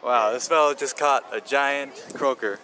Wow, this fellow just caught a giant croaker.